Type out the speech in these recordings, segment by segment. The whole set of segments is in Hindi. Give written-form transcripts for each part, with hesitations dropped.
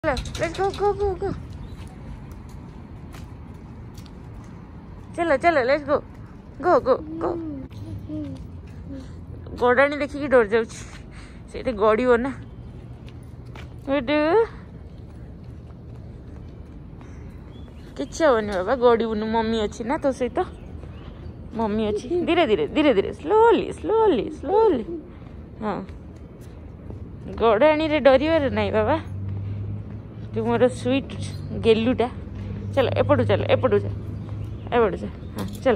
Let's go, go, go, go. चलो चलो लेट्स गो गो गो गो गड़ाणी देखिकी डर जाऊँ गड़ो ना किसी हेनी बाबा गड़बुन मम्मी अच्छी ना तो सहित मम्मी अच्छी धीरे धीरे धीरे धीरे स्लोली स्लोली स्लोली हाँ गड़ाणी डर नहीं बाबा तू मोर स्वीट गेलुटा चलो एपटू चलो एपटू जा एपटू जा हाँ चलो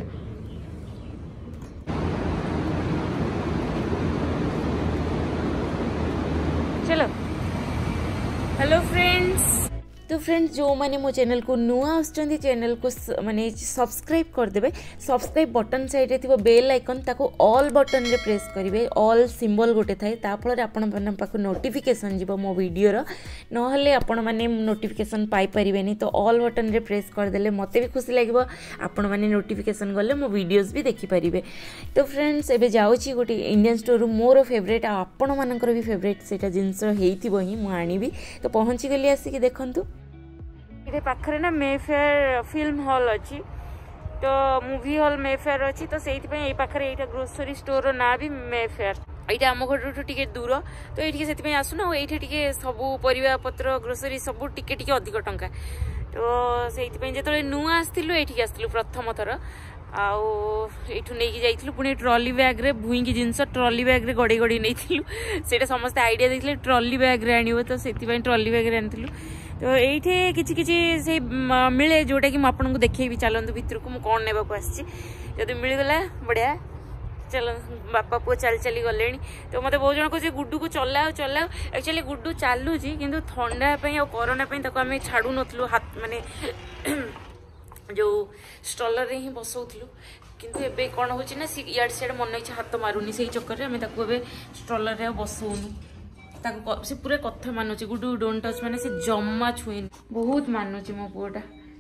चलो हेलो फ्रेंड्स तो फ्रेंड्स जो मैंने मो चैनल को नुआ आसुचंदी चैनल को माने सब्सक्राइब करदेवे सब्सक्राइब बटन साइड रे थिबो बेल आइकन ताको ऑल बटन रे प्रेस करिवे ऑल सिंबल गोटे थाए ता फल रे आपण मन पाखु नोटिफिकेशन जीवो मो वीडियो रो नहले आपण माने नोटिफिकेशन पाई परिवेनी तो ऑल बटन रे प्रेस कर देले मते भी खुशी लागबो आपण माने नोटिफिकेशन गले मो वीडियोस भी देखि परिवे। तो फ्रेंड्स एबे जाउची गोटे इंडियन स्टोर मोर फेवरेट आपण मानकर भी फेवरेट सेटा जिंस हेइथिबो ही मु आनिबी तो पहुंची गली आसी कि देखंतु ये पाखरे ना मेफेयर फिल्म हॉल अच्छी तो मूवी हॉल मेफेयर अच्छी तो से पाखरे यहाँ ग्रोसरी स्टोर ना भी मेफेयर यहाँ आम घर टे दूर तो ये से आसुना ये सब परिवा पत्र ग्रोसरी सब टे अधिक टंका तो से जो नुआ आसलु ये आसलु प्रथम थर आठू नहीं जाइलु पुणी ट्रॉली बैग रे भूईकी जिनस ट्रॉली बैग रे गड़े गड़े नहीं से समस्त आइडिया देते ट्रॉली बैग रे आनिबो तो से ट्रॉली बैग रे आनिलु तो ये किसी से मिले जोटा कि आपको देखी चलतु भितर को कौन ने जब मिलगला बढ़िया चल बापा पुआ चल चली गले तो मत बहुत जन कहे गुड्डू को चलाओ चलाओ एक्चुअली गुड्डू चलुची कि ठंडा कोरोना आम छाड़ू नु हाथ माने जो स्ट्रलर रे ही बसौलु किंतु एबे कौन हो इयाड़ सियाड़ मन इच्छा हाथ मारूनी से चक्कर में आम स्ट्रलर रे बसौनु से पूरा कथा मानुची गुडू डोंट टच माने से जम्मा छुएनी बहुत मानुची मो पुआटा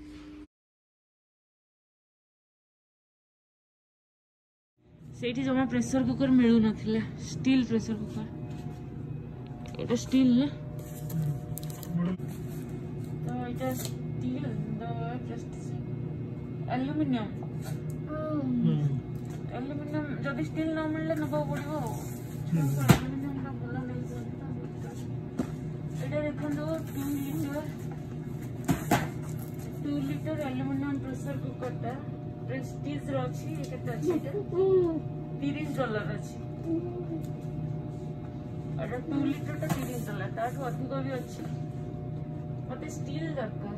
सेठी जमा प्रेशर कुकर मिलू नथिला स्टील प्रेशर कुकर एटा स्टील ना तो एटा steel the Prestige aluminium aluminium जदी स्टील न मिलले नबो पड़िबो देखो 2 litre aluminium pressure cooker Prestige रही $30 अच्छी 2 लीटर टा $30 ताठू अधिक भी अच्छी मत स्टील दरकार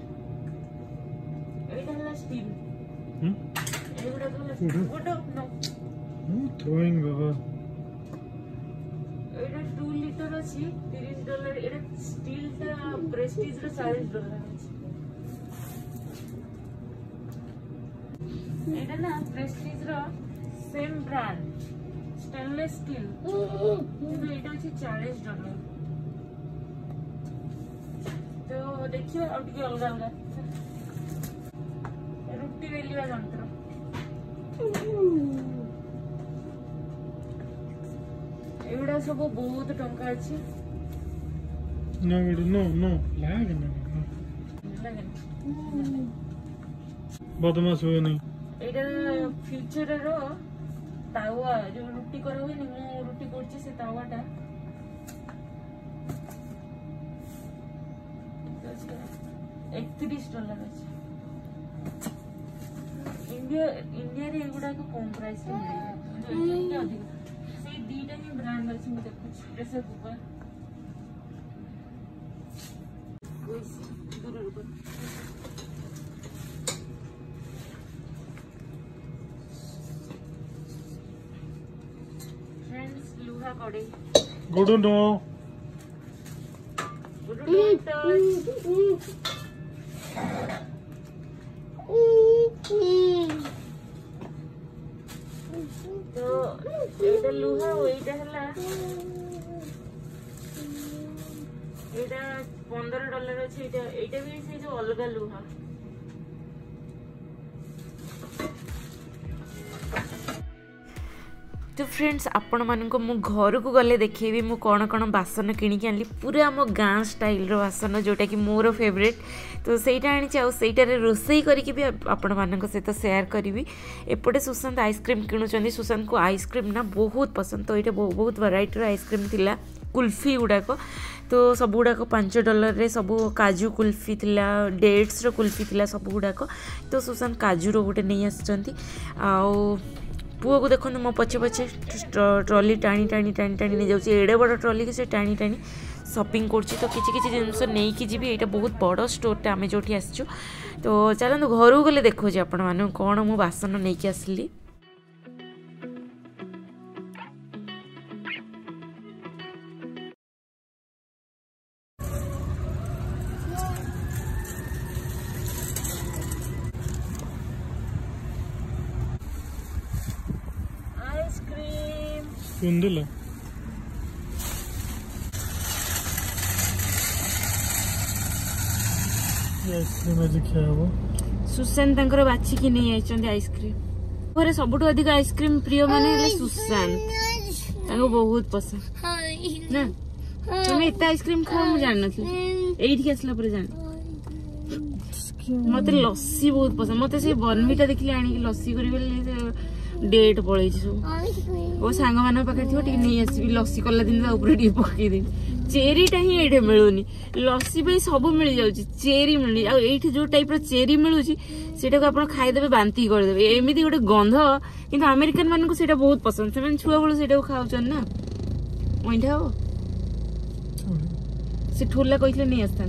एटा स्टील एगुडा गुड नो थ्रोइंग बाबा एटा 2 लीटर अच्छी $30 एटा स्टील टा प्रेस्टीज रो $40 अच्छी एटा ना प्रेस्टीज रो सेम ब्रांड स्टेनलेस स्टील किंतु एटा अछि $40 तो देखियो आ टिके अलगा अलगा रुटी बेलिवा यंत्र एवडा सब बहुत टंका अछि नो नो नो लाग ना बदमाश हो नहीं एटा फ्यूचर रो तावा जो रुटी कर हुए नहीं मो रुटी करछि से तावाटा $31 अछि इंडिया रे एगुडा को कम प्राइस रे मिले इंडिया अधिक से दीटा ही ब्रांड अछि म देखु प्रेशर कुकर दूर रुको फ्रेंड्स लुहा कड़ी गुड नो टच तो एटा लुहा ओइटा हला एटा $15 अछि एटा भी से जो अलगा लुहा तो फ्रेंड्स आपण मानक मु घर को गले देखेबी मु कौन कौन बासन किणिक आनी पूरा मो गाँ स्टाइल बासन जोटा कि मोर फेवरेट तो सहीटा आनी आईटार रोसई करके भी आपण मान सहित सेयार करी। एपटे सुशांत आइसक्रीम किणुचंदी सुशांत को आइसक्रीम ना बहुत पसंद तो ये बहुत वैरायटी आइसक्रीम थिला कुल्फी गुड़ाक तो सब गुड़ाक $5 सब काजू कुल्फी थिला डेट्स रो कुल्फी थिला सब गुड़ाक तो सुशांत काजू रो गोटे नहीं आसचंती आउ पुओ को देखो मो पछे पछे ट्रॉली टाणी टाणी टाणी टाणी नहीं जाऊँ एड़े बड़ ट्रॉली के से टाणी टाणी शॉपिंग कर तो किसी जिनस नहीं कि जी यहाँ बहुत बड़ स्टोरटा आम जो आसचु तो चलते घर को गले देखो आपण मान कौन मु बासन नहीं कि आसली। सुंदर आइसक्रीम आज क्या वो सुशांत बाछी कि नहीं आई आइसक्रीम घरे सबुठ अधिक आइसक्रीम प्रिय माने सुशांत बहुत पसंद ना तुम एत आइसक्रीम खाओ मुझे जान नी आसला पर जान मत लस्सी बहुत पसंद मत से बर्नविटा देखिले आनी लस्सी करी डेट पड़े सब वो सांग मान पाखे थी नहीं आसबि लस्सी कला दिन ऊपर पकईदे चेरीटा ही ये मिलूनी लस्सी पे सब मिल जाऊँ चेरी मिलनी आठ जो टाइप चेरी मिलूँ से खाईदे बांति करदे एमती गोटे गंध कि अमेरिकन मान को बहुत पसंद से छुआ बेलू से खाऊन ना अईठा हम से ठोला कहते नहीं आसता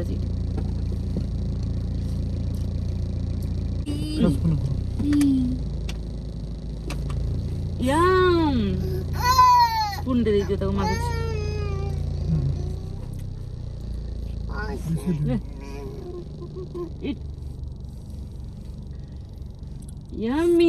पुंडे दे दियो मागुच यम्मी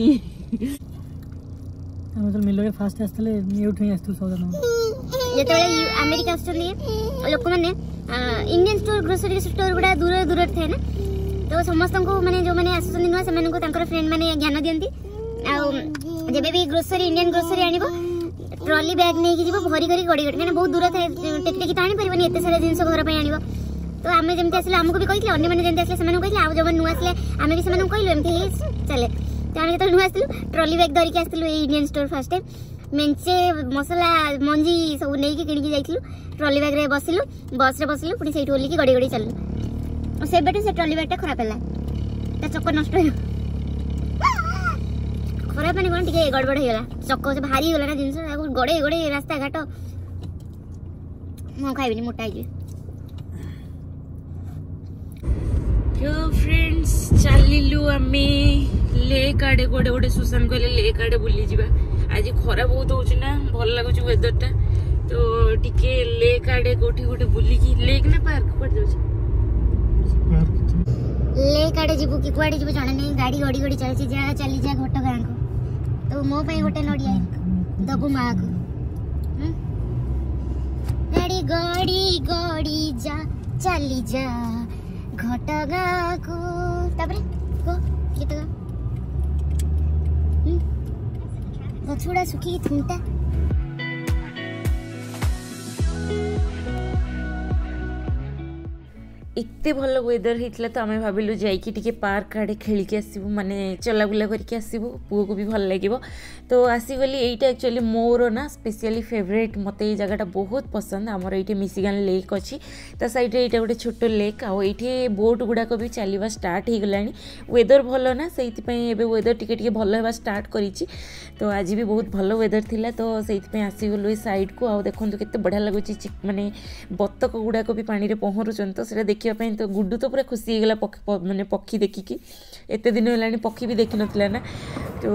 मतलब मिलो के फास्ट आस्तले म्यूट ही आस्तु सौदा न जेते अमेरिका आस्तले लोक माने इंडियन स्टोर ग्रोसरी स्टोर गुडा दूर दूर थे ना तो समस्त को माने जो माने आसुचंदी न से माने को तांकर फ्रेंड माने ज्ञान दियंती आ जेबे भी ग्रोसरी इंडियन ग्रोसरी आनिबो ट्रॉली बैग नहीं कि जीवो भरी भरी गड़ी गड़ी माने बहुत दूर था टेक टेक ताणी परिबनी एते सारा जिंस घर पे आनिबो तो आमे जेमते आसले हमको भी कहितले अन्य माने जेमते आसले से माने कहितले आ जब नु आसले आमे भी से माने कहिलो एमती चले तो आमे जतल नु आसलु ट्रॉली बैग धरि के आसलु ए इंडियन स्टोर फर्स्ट टाइम मेंचे मसाला मंजी सब नै के किणी के जाइतलु ट्रॉली बैग रे बसिलु बस रे बसिलु पुनी सेठी ओली की गड़ी गड़ी चललु से बेटे से ट्रॉली बैग टा खराब होला ता चक्कर नष्ट हो खराब माने कोन टिके गड़बड़ हो गला चक्कर से भारी होला ना जिंस गड़े गड़े रास्ता घाट मो खाइबिनी मोटा आइ तो फ्रेंड्स चलिलु आमे लेक आड़े गोटे गोटे सुशांत कहले लेक आड़े बुली जीवा आज खरा बहुत होउछ ना भल लागुछ वेदर टा तो टिके लेक आड़े कोठी गोटे बुली की लेक ना पार्क पड़ जाउछ लेक आड़े जीवु कि कुआडे जीवु जाने नहीं गाड़ी गड़ी गड़ी चलछि जा चली जा घोट गां को तो मो पई गोटे नडिया दबु मां को गाड़ी गड़ी गड़ी जा चली जा घोट गां को तापरे को गीत गा गछुड़ा सुखी थुंटा एते भल वेदर होता तो आम भाविलु जाइए पार्क आड़े खेलिकी आसबू माने चलाबुला करके आसबू पुओ को भी भल लगे तो आसीगली यहीटा एक्चुअली मोर ना स्पेशली फेवरेट मत ये जगह बहुत पसंद आमर ये मिशिगन लेक अच्छी ता साइड ये गोटे छोट लेक आईटे बोट गुड़ाक भी चलवा स्टार्ट हो गला वेदर भल ना से वेदर टिके भल होगा स्टार्ट करी तो आज भी बहुत भल वेदर थिला तो से आसीगलु ये साइड को आ देखो केते बढ़िया लगुच माने बतक गुड़ाक भी पानी में पहरुचन तो देखिए तो गुड्डू तो पूरा खुशी हो गला माने पक्षी देखिकी एते दिन होलानी पक्षी भी देखि नथिला ना तो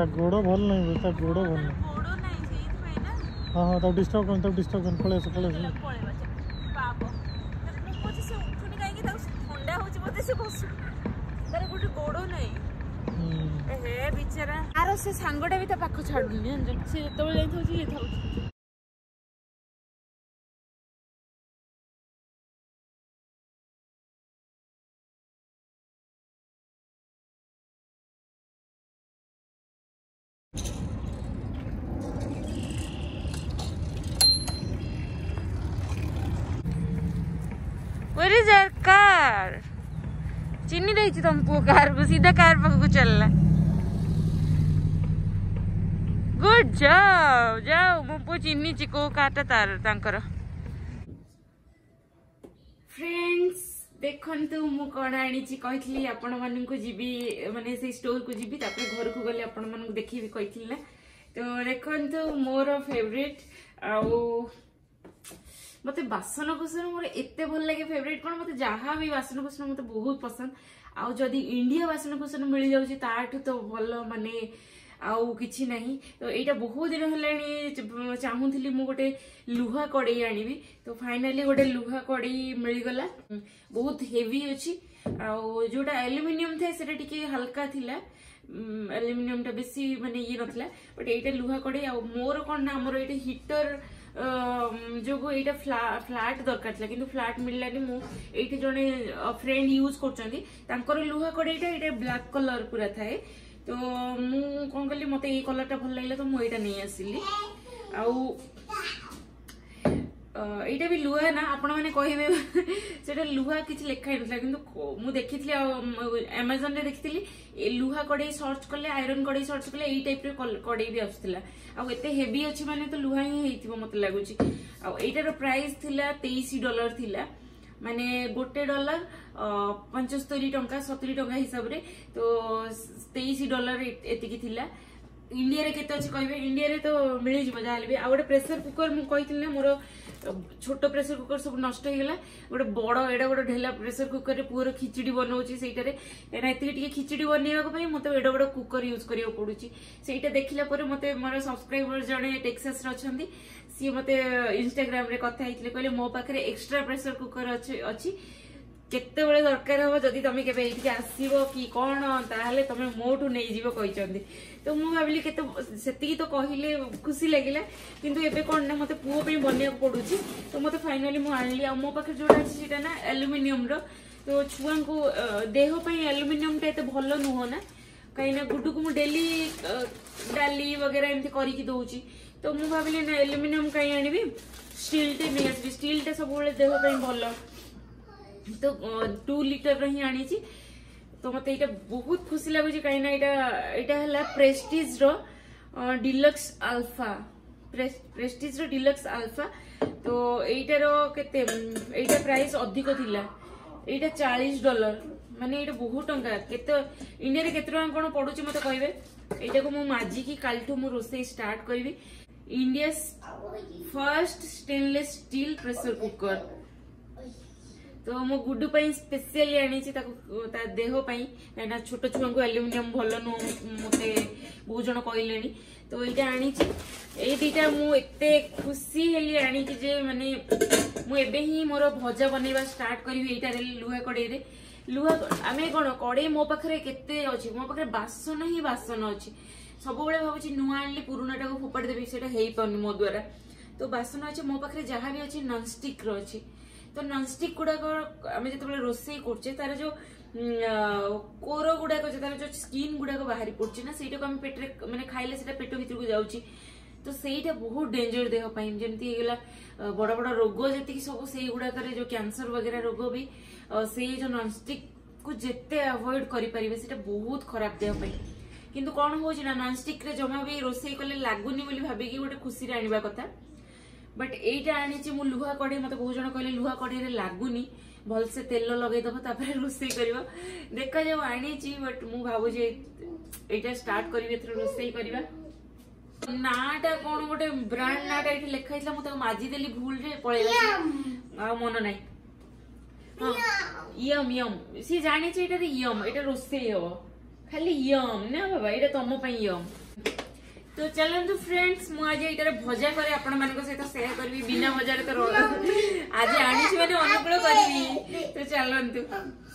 ता गोड़ भल नहीं ता गोड़ भल नहीं गोड़ नहीं सेई भाई ना हां हां तब डिस्टर्ब कर पळे पळेबा बाबो मु पछे से उठुनी काई कि ता ठंडा होची बोते से बसु तारे गुडी गोड़ नहीं हे बिचारा आरो से सांगडा भी ता पाखो छाडुनी से जेतबे जाई थौची ये थौची Where is our car? चिन्नी रही थी तुम पो कार को सीधा कार पाख को चलना गुड जाओ जाओ मो पो चिन्नी चिको कारटा तार तांकर फ्रेंड्स देखंतु मु कोन आनी ची कहितली आपण मानन को जीबी माने से स्टोर को जीबी तापर घर को गले आपण मानन को देखिबी कहितली ना तो देखंतु मोर फेवरेट आउ मते बासन कुसन मोर एते भल लगे फेवरेट कोन मते जहा भी बासन कुसन मते बहुत पसंद आउ जदी इंडिया बासन कुसन मिल जाउची ताठु तो भल माने आउ किछि नहीं तो एटा बहुत दिन हलानी चाहूथिली मु गोटे लुहा कड़ई आनिबी तो फाइनली गोटे लुहा कड़ई मिल गला बहुत हेवी अछि आउ जोटा एल्युमिनियम थे सेटा टिके हल्का थिला एल्युमिनियम टा बेसी माने ये नथला बट एटा लुहा कड़ई आउ मोर कोन ना मोर एटा हीटर जो एटा फ्लैट दरकार था किंतु फ्लैट मिललानी मु एठी जने फ्रेंड यूज करचंदी तांकर लुहा कड़ईटा एटा ब्लैक कलर पूरा थाए तो मु कोन कली मते ए कलर टा भल लागले तो मु एटा नै आसिली आउ एटा भी लुहा ना आपण माने कहिबे सेटा लुहा किछ लेखाइ नथला किंतु मु देखितली Amazon रे देखितली ए लुहा कड़ई सर्च करले आयरन कड़ई सर्च करले एई टाइप रे कड़ई भी आछथिला आ एते हेवी अछि माने तो लुहा ही हेइथिबो मते लागुची आ एटार प्राइस थिला $23 थिला माने गोटे डॉलर 75 टंका 70 टंका हिसाब रे तो $23 एतिकी थिला इंडिया रे केते अछि कहबे इंडिया रे तो मिलि जबो जाहले बे आ गोटे प्रेशर कुकर मु कहिथिल ना मोर छोट प्रेशर कुकर सब नष्ट हो गला गोटे बड़ एडा गोटे ढेला प्रेशर कुकर रे पूरा खिचड़ी बनाउची सेइटारे एना एतिकी टिके खिचड़ी बनेवा पई मते एडा बड़ कुकर यूज करियो पडुची सेइटा देखिला परे मते मोर सब्सक्राइबर जणे टेक्सास रे अछंती सी मते इंस्टाग्राम रे कथा हितले कहले मो पाखरे एक्स्ट्रा प्रेशर कुकर अछि केते बेले दरकार हो जदी तमे केबे एठी आसीबो कि कोन ताहाले तमे मोटू नै जीवो कहिचंदी तो मु भाबिली केते सेतिकी तो कहिले खुशी लागिला किंतु एबे कोन ना मते पुओ पे बनिया पडुची तो मते फाइनली मु आनली आ मो पाखे जोडा अछि सेटा ना एल्युमिनियम रो तो छुआ को देह पे एल्युमिनियम टे एते भलो नुहो ना कहिना गुड्डू को मु डेली डाली वगैरह एमती करी की दोउची तो मु भाबिली ना एल्युमिनियम काई आनिबी स्टील टे नै आसी स्टील टे सब बेले देह पे भलो तो 2 लीटर ही आनी ची तो मत एटा बहुत खुशी लागुची काई ना एटा हला प्रेस्टीज रो डिलक्स अल्फा प्रेस्टीज रो डिलक्स अल्फा तो एटा रो केते एटा प्राइस अधिक थिला एटा $40 माने एटा बहुत टंका केते इंडिया रे केते टंका कोन पडुची मते कहबे एटा को मु माजी की कालठू मु रोसे स्टार्ट करबी India first stainless steel pressure cooker तो मो गुड्डू पई स्पेशली आनी छि ता देह पई ना छोट छुआ को एल्युमिनियम भलो नो मते बहुत जण कहलेनी तो एटा आनी छि ए दीटा मु एते खुशी हेली आनी छि जे माने मु एबे ही मोर भजा बनेबा स्टार्ट करबी एटा रे लुहा कड़ई रे लुहा आमे कोन कड़ई मो पाखरे केते अछि मो पाखरे बासन ही बासन अछि सब बेले भाबुछि नुआ आनली पुरानाटा को फोपाड़ देबी सेटा हेई पन मो द्वारा तो बासन अछि मो पाखरे जहा भी अछि नॉन स्टिक रो अछि तो नॉन स्टिक गुडा को आमे जते रोसे करछे तार जो कोरो गुडा को तार जो स्किन गुडा को बाहरी पड़छे ना सेटा को हम पेट रे माने खाइले सेटा पेट भीतर को जाउची तो सेटा बहुत डेंजर देह पई जेंति हेगला बड़ा बड़ा रोग जेति सब सेई गुडा करे जो कैंसर वगैरह रोग भी से जो नॉन स्टिक को जेते अवॉइड करि परिबे सेटा बहुत खराब देह पई किंतु कोन होची ना नॉन स्टिक रे जमा भी रोसे कले लागुनी बोली भाबी कि गोटे खुशी रे आनिबा कथा बट एटा आनी मु लुहा कड़े मत बहुत जन कहले लुहा कड़े लागुनी भल से तेल लगे दब तापर रोसे करबो देखा जाओ आनी बट मु भाबु जे एटा स्टार्ट करबे एथर रोसे करबा नाटा कोन गोटे ब्रांड नाटा एठी लिखाइतला मु त माजी देली भूल रे पळेला आ मन नाही हां यम यम सी जानी छि एटा यम एटा रोसे हो खाली यम ना बाबा एटा तम पई यम तो चलतु फ्रेंड्स मु आज ये भजा करे आपण मान सहित शेयर करी बिना भजा तो आज आनी मैंने अनुकूल करी तो चलतु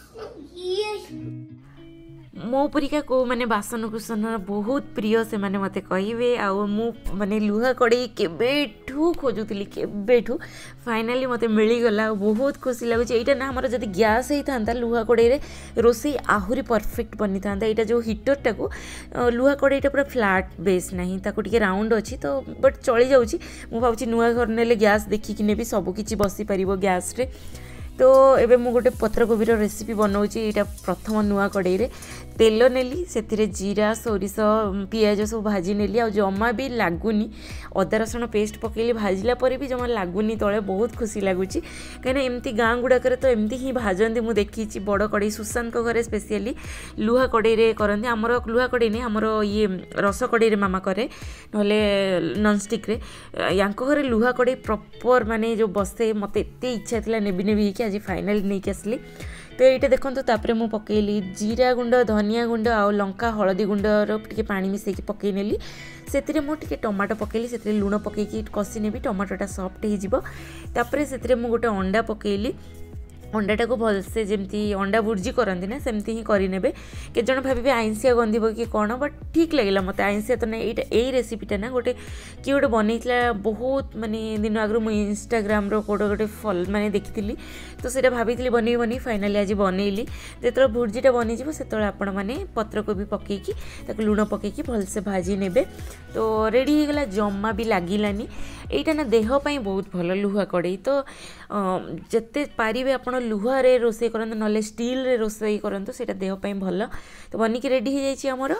मो परिका को माने बासन कुसन बहुत प्रिय से माने मते कहिबे आ मु माने लुहा कड़े केबेठू खोजुतली केबेठू फाइनली मते मिली गला बहुत खुशी लागुच एटा ना हमर जदी गैस हेई थांता लुहा कड़े रे रोसी आहुरी परफेक्ट बनी थांता एटा जो हीटर टाको लुहा कड़ेटा पूरा फ्लैट बेस नहीं ताको टिके राउंड अछि तो बट चली जाउची मु भाबुची नुआ घर नेले गैस देखि कि नेबी सब किछि बसी परिबो गैस रे तो एबे मु गोटे पत्रकोबीर रेसिपी बनाऊँगी यहाँ प्रथम नुआ कड़े रे तेल नेली से जीरा सोरिष पियाज सब भाजी नेली आ जमा भी लगुनि अदा रसुण पेस्ट पकेली भाजला पर भी जमा लगुनि तले बहुत खुशी लगुच कहीं एमती गाँ गुड़ाक तो एमती ही भाजती मुझे देखी बड़ कड़े सुशांत घरे स्पेशली लुहा कड़े करती आमर लुहा कड़े नहीं आमर ये रस कड़े मामा करे नले नॉनस्टिक रे यांको घरे लुहा कड़े प्रॉपर माने जो बसे मत एत इच्छा थी नेबी कि आज फाइनाल नहीं आसली तो ये देखो तापर मु पकेली जीरा गुंड धनिया गुंड आ लंका हलदी गुंडर टिके पानी मिसेकी पकई नेली से मुझे टमाटो पकेली से लुण पकईकी कषि नेबी टमाटोटा सफ्ट होपर से गोटे अंडा पकेली अंडाटा को भलसे जमती अंडा भुर्जी करती ना सेमती ही करे के जन भावे आइंसिया गंधिब कि कौन बट ठीक लगे मत आइंसिया तो ना यही रेसिपीटा ना गोटे किए गोटे बनईला बहुत माने दिन आगु मुझे इंस्टाग्राम रोटे गोटे फल माने देखी तो सीटा भाभी बन फाइनाली आज बनईली जो भुर्जीटा बनीज से आपण मैंने पत्रकोबी पकईकी लुण पकईकी भलसे भाजी ने तो रेडी होगला जमा भी लगिलानी यहीटा ना देहपाई बहुत भल लुहा कड़े तो जिते पारे आप लुहारे रोषे करते ना स्टील रे रोषे करते से देहपाई भल तो बनिकी रेडी हो जाइए आमर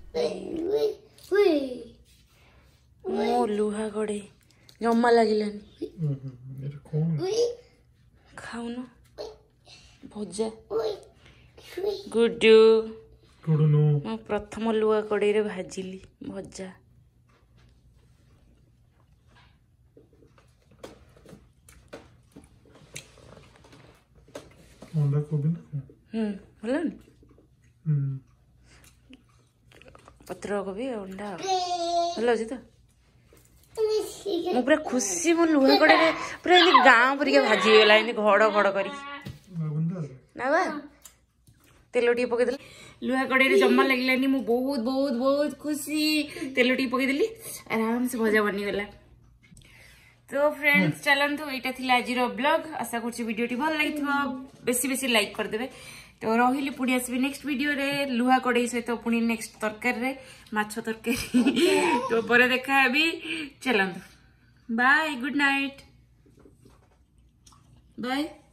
मो लुहा कड़े जमा लगिलानी खाऊन भजा गुड्डू मो प्रथम लुहा कड़े रे भाजिली भजा अंडा कोबी ना भल पत्र कोबी अंडा भल अच्छे तो मु पूरा खुशी मो लुहा कड़े पूरा गाँ परिका भाजी गला घड़ घड़ कर तेल टी पकईदे लुहा कड़े जमा लगे मु बहुत बहुत बहुत खुशी तेल टी पकईदेली आराम से भजा बनीगला तो फ्रेंड्स चलतु यहाँ थी आज ब्लॉग आशा करडियोटी भल लगी बेसी बेसी लाइक करदे तो रही पुणी आसबि नेक्स्ट वीडियो रे लुहा कड़े सहित पुणी नेक्स्ट तरकारी रे माछ तरकारी तो पर देखा भी चलतु बाय गुड नाइट बाय।